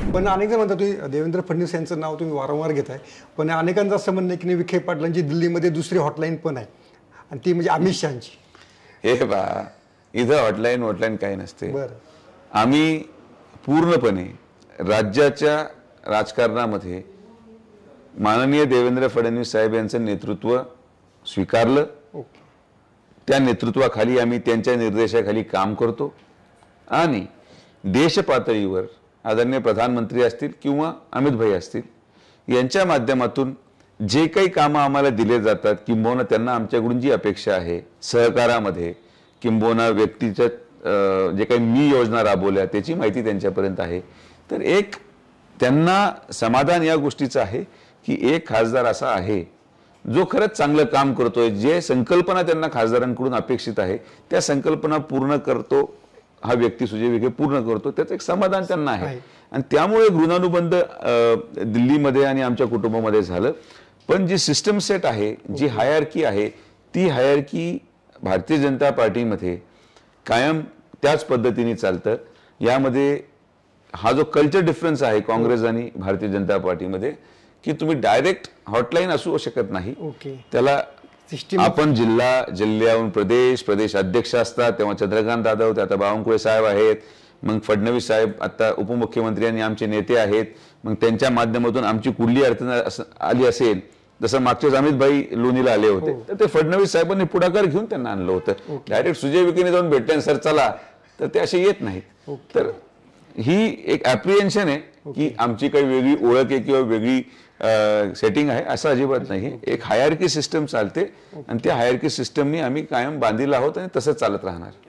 पण अनेक जण म्हणतात तुम्ही देवेंद्र फडणवीस यांचं नाव तुम्ही वारंवार घेताय, पण अनेकांचं असं म्हणणं आहे की विखे पाटलांची दिल्लीमध्ये दुसरी हॉटलाईन पण आहे आणि ती म्हणजे अमित शहाची. हे बा, इथं हॉटलाईन काही नसते. बरं. आम्ही पूर्णपणे राज्याच्या राजकारणामध्ये माननीय देवेंद्र फडणवीस साहेब यांचं नेतृत्व स्वीकारलं. ओके. त्या नेतृत्वाखाली आम्ही त्यांच्या निर्देशाखाली काम करतो आणि देश पातळीवर आदरणीय प्रधानमंत्री असतील किंवा अमित भाई असतील यांच्या माध्यमातून जे काही कामं आम्हाला दिले जातात, किंबहुना त्यांना आमच्याकडून जी अपेक्षा आहे सहकारामध्ये, किंबहुना व्यक्तीच्या जे काही मी योजना राबवल्या त्याची माहिती त्यांच्यापर्यंत आहे. तर एक त्यांना समाधान या गोष्टीचं आहे की एक खासदार असा आहे जो खरंच चांगलं काम करतोय. जे संकल्पना त्यांना खासदारांकडून अपेक्षित आहे त्या संकल्पना पूर्ण करतो हा व्यक्ती सुजय विखे पूर्ण करतो, त्याचं एक समाधान त्यांना आहे. आणि त्यामुळे ऋणानुबंध दिल्लीमध्ये आणि आमच्या कुटुंबामध्ये झालं. पण जी सिस्टम सेट आहे, जी हायरार्की आहे, ती हायरार्की भारतीय जनता पार्टीमध्ये कायम त्याच पद्धतीने चालतं. यामध्ये हा जो कल्चर डिफरन्स आहे काँग्रेस आणि भारतीय जनता पार्टीमध्ये की तुम्ही डायरेक्ट हॉटलाईन असू शकत नाही. त्याला आपण जिल्ह्याहून प्रदेश अध्यक्ष असतात, तेव्हा चंद्रकांत दादा होते, आता बावनकुळे साहेब आहेत, मग फडणवीस साहेब आता उपमुख्यमंत्री आणि आमचे नेते आहेत. मग त्यांच्या माध्यमातून आमची कुठली अडचण आली असेल, जसं मागच्याच अमित भाई लोणीला आले होते, तर ते फडणवीस साहेबांनी पुढाकार घेऊन त्यांना आणलं होतं. डायरेक्ट सुजय विखेने जाऊन भेटले सर चला, तर ते असे येत नाहीत. तर ही एक ॲप्रिहेन्शन आहे की आमची काही वेगळी ओळख आहे किंवा वेगळी सेटिंग आहे असं अजिबात नाही. एक हायरार्की सिस्टम चालते आणि त्या हायरार्की सिस्टमनी आम्ही कायम बांधील आहोत आणि तसंच चालत राहणार.